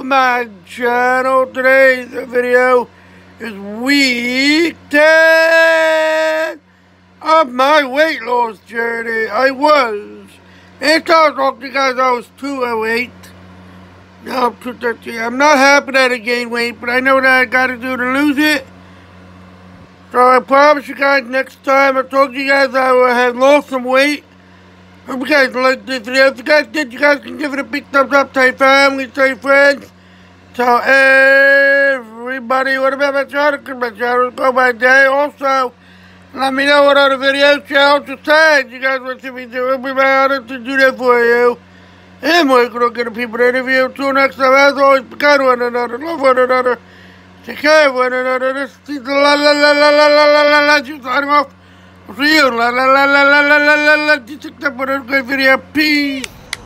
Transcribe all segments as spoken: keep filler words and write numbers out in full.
my channel. Today's video is week ten of my weight loss journey. I was, and I talked to you guys, I was two oh eight. Now I'm two thirteen. I'm not happy that I gained weight, but I know what I gotta do to lose it. So I promise you guys next time, I told you guys I would have lost some weight. Hope you guys liked this video. If you guys did, you guys can give it a big thumbs up. Tell your family, tell your friends. Tell everybody what about my channel, because my channel go by day. Also, let me know what other videos, channels, or tags you guys want to see me do. It'll be my honor to do that for you. And we're going to get the people to interview. Until next time, as always, be kind to one another, love one another, take care of one another. This is the la la la la la la la la la. Just signing off. I'll see you. La la la la la la la la la. Just take that for a great video. Peace.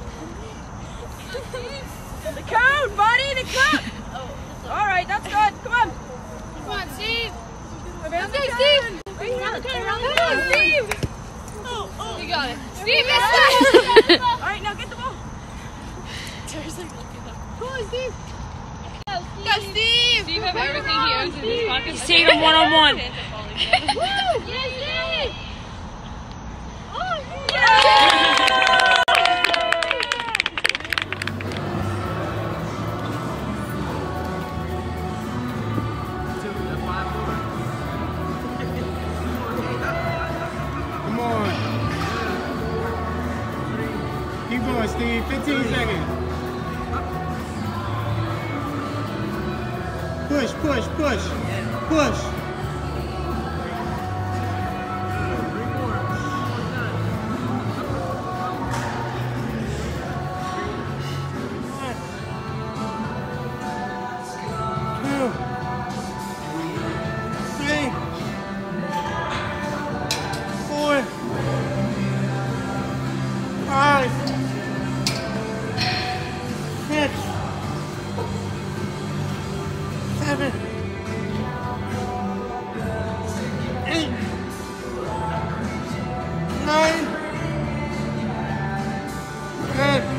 The cone, buddy, the cone. Oh. All right, that's good. Come on. Come on, Steve. Let's go, Steve. Around the cone, around the Come on, cone. Steve. Oh, oh. You got it. Steve, yes. All right, now get the ball. Come on, Steve. Go, Steve. Steve have everything he owns in his pocket. He's taking him one on one. Woo! Yes, Steve. Oh, Yeah. Come on. Keep going, Steve. fifteen seconds. Push, push, push. Push. Two. Three. Four. Five. Six. Seven. Eight. Nine. Ten.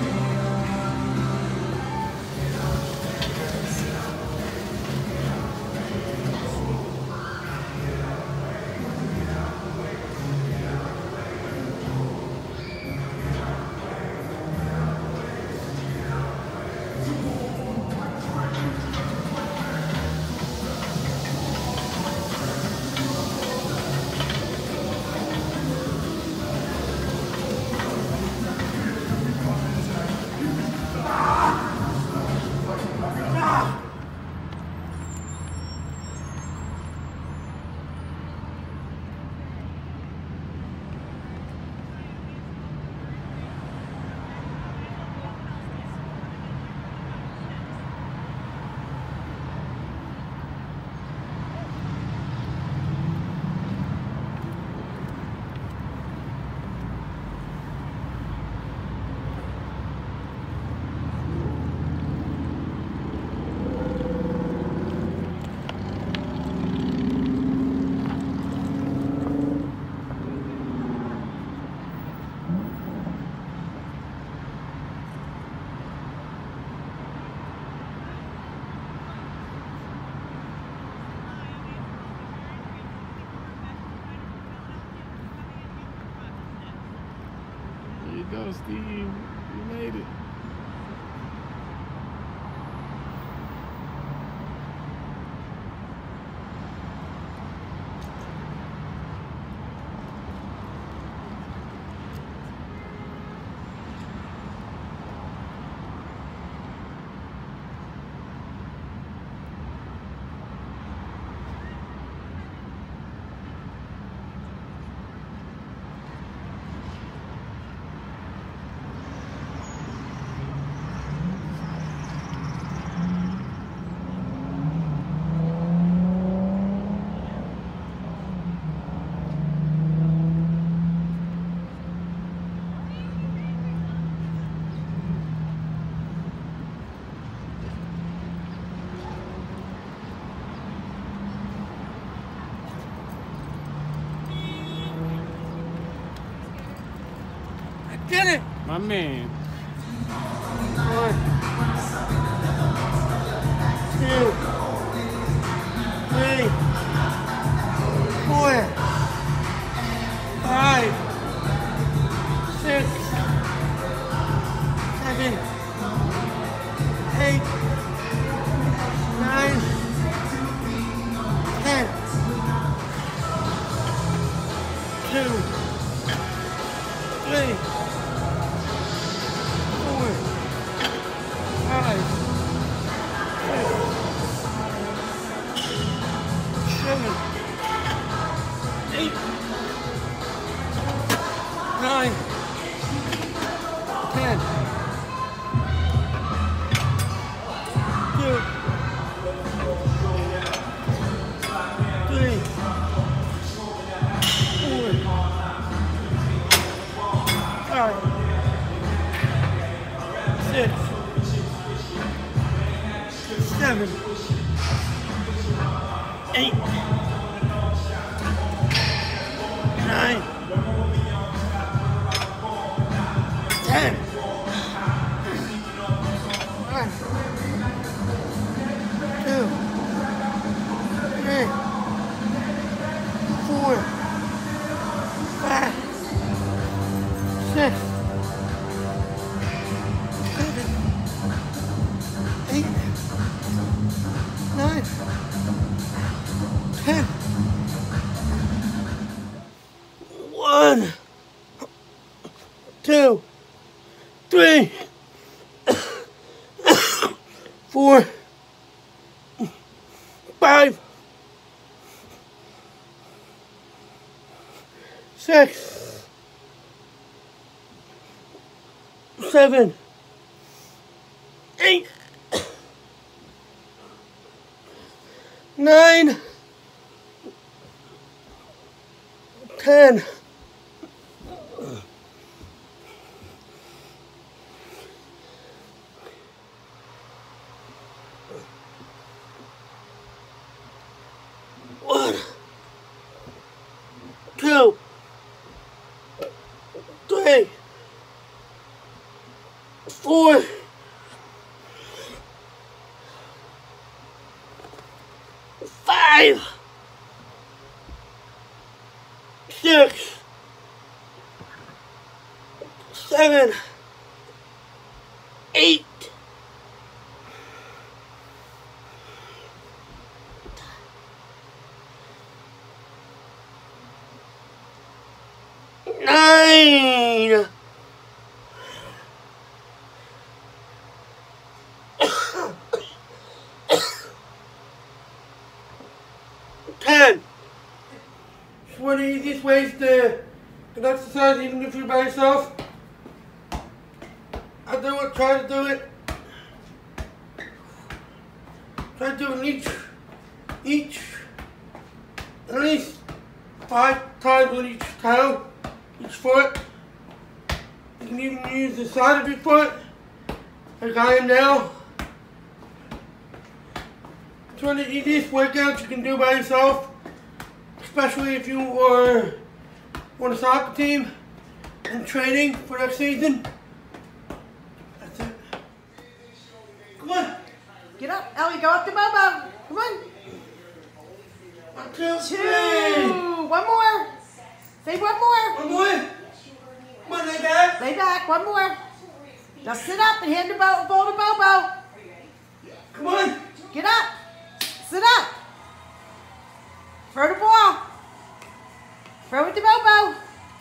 There you go, Steve. You made it. Did it! My man. One. two, three, four, five, six, seven, eight, nine, ten, two, three, four, five, six, seven, eight, nine, ten, two, three, four, five, six, seven, eight, nine, ten, one, two, three, four, five, six, seven, eight, nine, ten. One, two, three, four, five, six, seven, eight, nine, ten. One, two, three, four, five, six, seven, eight, nine, ten. It's one of the easiest ways to to exercise, even if you're by yourself. I do it, try to do it. Try to do it each, each, at least five times on each toe, each foot. You can even use the side of your foot, like I am now. It's one of the easiest workouts you can do by yourself, especially if you are on a soccer team and training for next season. That's it. Come on. Get up, Ellie, go up to Bobo. Come on. One, two, Two. three. One more. Say one more. One more. Come on, lay back. Lay back. One more. Now sit up and hand the bo- ball to Bobo. Come on. Get up. Sit up. Throw the ball. Throw it to Bobo.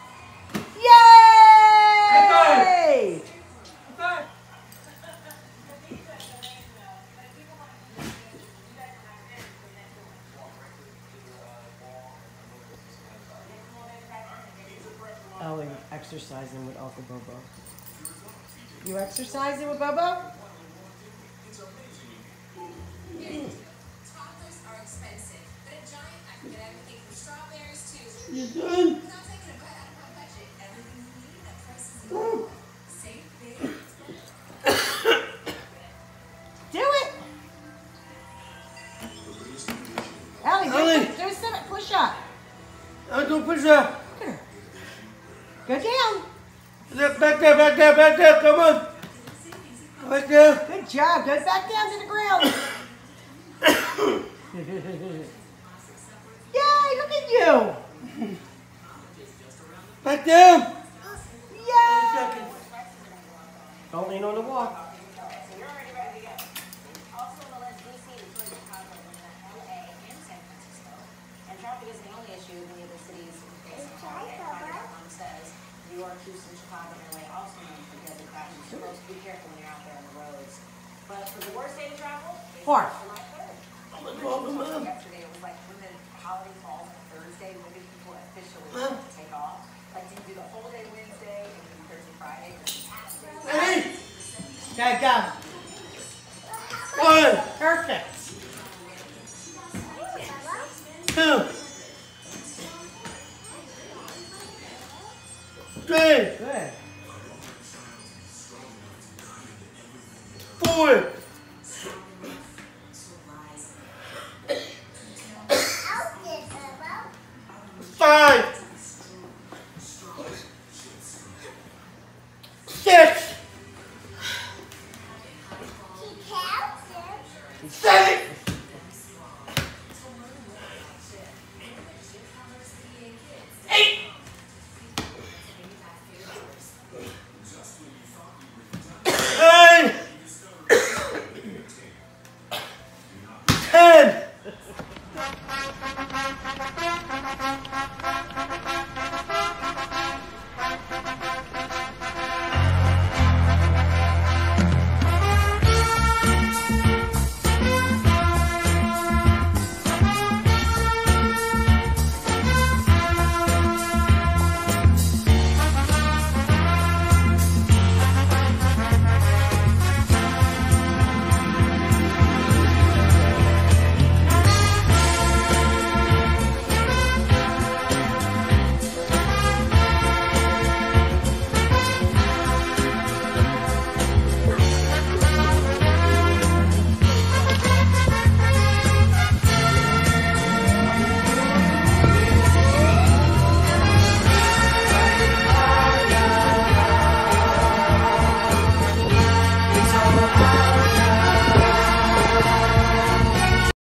Yay! Five. Ellie exercising with Uncle Bobo. You exercising with Bobo? Toddlers are expensive, but at Giant I can get everything from strawberries to You done? without taking a bite out of my budget. Everything you need at prices save big. Do it! Ellie, do, Ellie. do a sit push up. I'll do a push up. Look at her. Go down. Back there, back there, back there. Come on. Back there. Good job. Go back down to the ground. Yay, look at you. Back down. Yay. Don't lean on the wall. Also in the list, D C, Detroit, Chicago, L A, and San Francisco. And traffic isn't the only issue in the other cities facing holiday. Traffic dot com says New York, Houston, Chicago, and L A also known for deadly crashes. So folks, be careful when you're out there on the roads. But for the worst day to travel, it's Four. July third. Yesterday, it was like when the holiday falls on Thursday, when the people officially have to take off. Like, do you do the whole day Wednesday and then Thursday, Friday? Ready? Okay, go. One, Perfect. two, three, Good. four,